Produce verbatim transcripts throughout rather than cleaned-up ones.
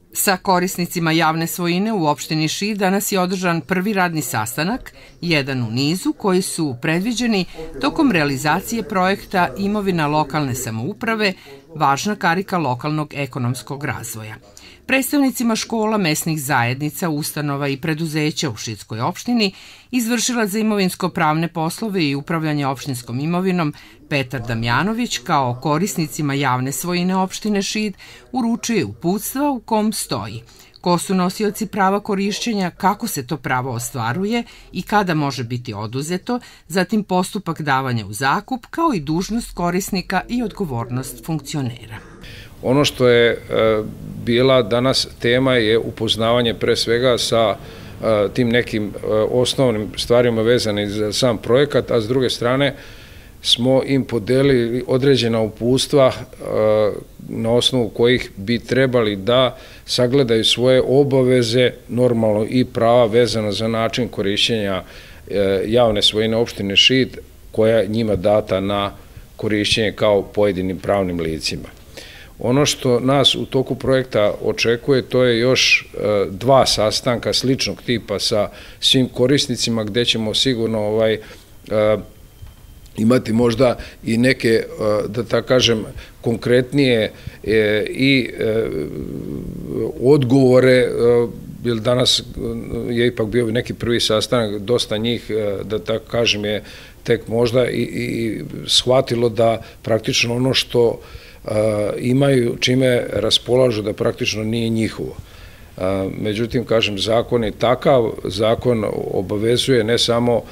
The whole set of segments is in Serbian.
Sa korisnicima javne svojine u opštini Šid danas je održan prvi radni sastanak, jedan u nizu, koji su predviđeni tokom realizacije projekta Imovina lokalne samouprave, važna karika lokalnog ekonomskog razvoja. Predstavnicima škola, mesnih zajednica, ustanova i preduzeća u Šidskoj opštini, izvršilac za imovinsko-pravne poslove i upravljanje opštinskom imovinom Petar Damjanović, kao korisnicima javne svojine opštine Šid, uručuje uputstva u kom stoji ko su nosioci prava korišćenja, kako se to pravo ostvaruje i kada može biti oduzeto, zatim postupak davanja u zakup, kao i dužnost korisnika i odgovornost funkcionera. Ono što je bila danas tema je upoznavanje pre svega sa tim nekim osnovnim stvarima vezanim za sam projekat, a s druge strane smo im podelili određena uputstva na osnovu kojih bi trebali da sagledaju svoje obaveze, normalno i prava vezano za način korišćenja javne svojine opštine Šid, koja je njima data na korišćenje kao pojedinim pravnim licima. Ono što nas u toku projekta očekuje, to je još dva sastanka sličnog tipa sa svim korisnicima, gde ćemo sigurno ovaj imati možda i neke, da tako kažem, konkretnije i odgovore, jer danas je ipak bio neki prvi sastanak, dosta njih, da tako kažem, je tek možda i shvatilo da praktično ono što imaju, čime raspolažu, da praktično nije njihovo. Međutim, kažem, zakon je takav, zakon obavezuje ne samo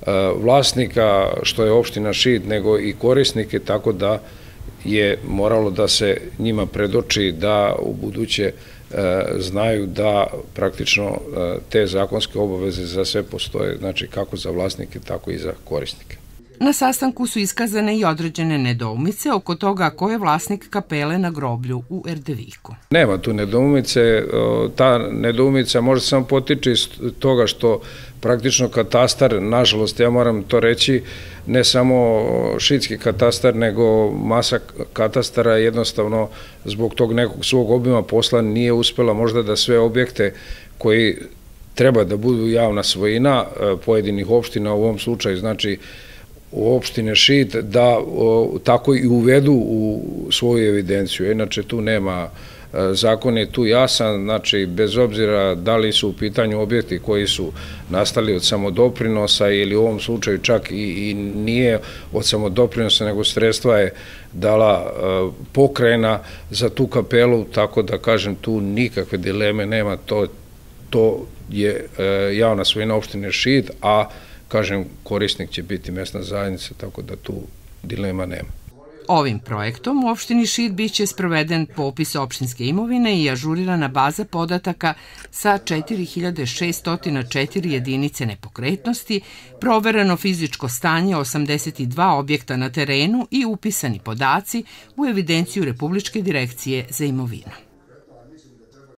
vlasnika, što je opština Šid, nego i korisnike, tako da je moralo da se njima predoči da u buduće znaju da praktično te zakonske obaveze za sve postoje, znači kako za vlasnike, tako i za korisnike. Na sastanku su iskazane i određene nedoumice oko toga ko je vlasnik kapele na groblju u Erdeviku. Nema tu nedoumice, ta nedoumica možda samo potiče iz toga što praktično katastar, nažalost, ja moram to reći, ne samo šidski katastar, nego masa katastara jednostavno zbog tog nekog svog obima posla nije uspela možda da sve objekte koji treba da budu javna svojina pojedinih opština, u ovom slučaju znači u opštine Šid, da tako i uvedu u svoju evidenciju. Inače, tu nema, zakon je tu jasan, znači bez obzira da li su u pitanju objekti koji su nastali od samodoprinosa ili u ovom slučaju čak i nije od samodoprinosa, nego sredstva je dala pokrajina za tu kapelu, tako da kažem tu nikakve dileme nema, to je javna svojina opštine Šid, a kažem, korisnik će biti mesna zajednica, tako da tu dilema nema. Ovim projektom u opštini Šid biće sproveden popis opštinske imovine i ažurirana baza podataka sa četiri hiljade šeststo četiri jedinice nepokretnosti, provereno fizičko stanje osamdeset dva objekta na terenu i upisani podaci u evidenciju Republičke direkcije za imovinu.